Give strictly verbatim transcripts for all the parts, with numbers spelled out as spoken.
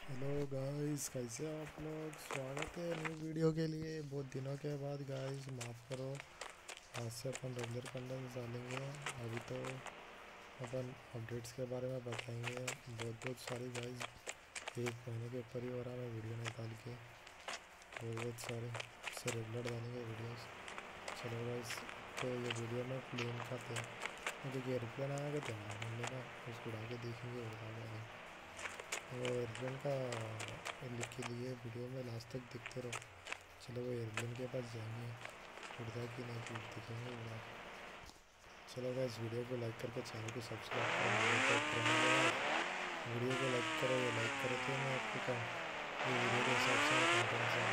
Hello guys, कैसे हो आप लोग। स्वागत है न्यू वीडियो के लिए। बहुत दिनों के बाद गाइस, माफ़ करो। आज से अपन रेगुलर कंटेंट डालेंगे। अभी तो अपन अपडेट्स के बारे में बताएंगे बहुत बहुत सारी गाइस। एक महीने के ऊपर ही हो रहा मैं वीडियो निकाल के, बहुत बहुत सारे से रेगुलर डालेंगे वीडियोस। चलो गाइस, तो ये वीडियो में प्लेन का थे क्योंकि एयरप्लेन आया करते हैं ना, हमने ना उसको उड़ा के देखेंगे उड़ता हुआ नहीं। वो एयरप्लेन का लिख के लिए वीडियो में लास्ट तक देखते रहो। चलो वो एयरप्लेन के पास जाएंगे, उड़ता कि नहीं कि दिखेंगे उड़ा के। चलो गाइस, वीडियो को लाइक करके चैनल को सब्सक्राइब करो। वीडियो को लाइक करो, ये लाइक करो तो मैं आपको कम ये वीडियो के हिसाब से मैं कंटेंट से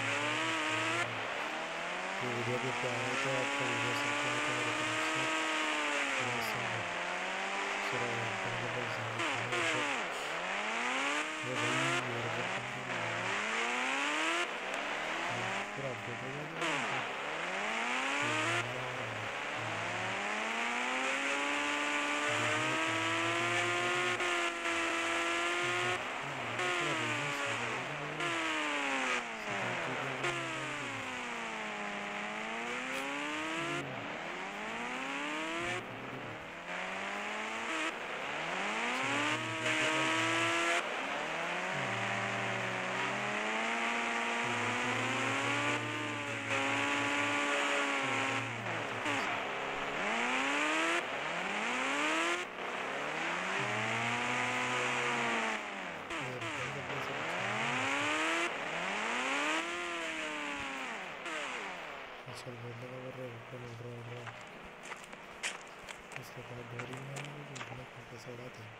ये वीडियो भी प्यार है तो आपको वीडियो सकते हैं तो मेरे तरफ से चलो एयरप्लेन के पास जाएंगे। वो भाई एयरप्लेन पूरा अपडेट हो गया। चल बोलने का कर रहे ऊपर उड़ रहा उड़ रहा इसके बाद डोरी में उड़ने को कैसे उड़ाते हैं।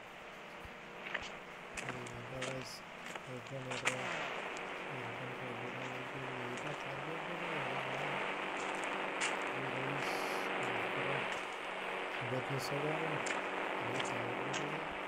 एयरप्लेन उड़ रहा एयरप्लेन को उड़ना लेकिन यही का टारगेट बहुत मिस हो गया ये टारगेट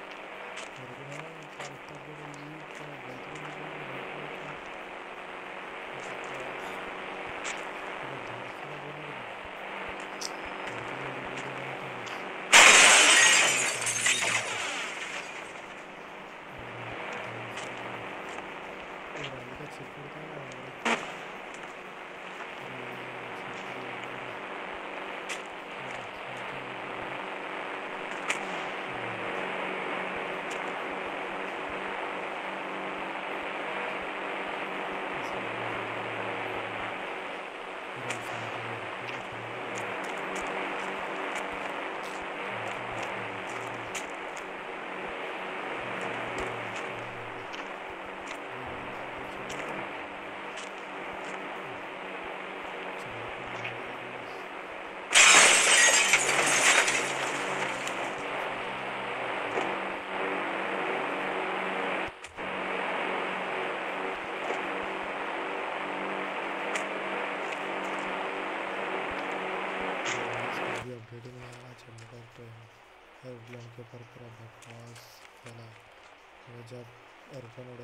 अपडेट में आया चंडीगढ़ ट्रेन एयरप्लेन के ऊपर पूरा बकवास फैला। वो जब एयरप्लेन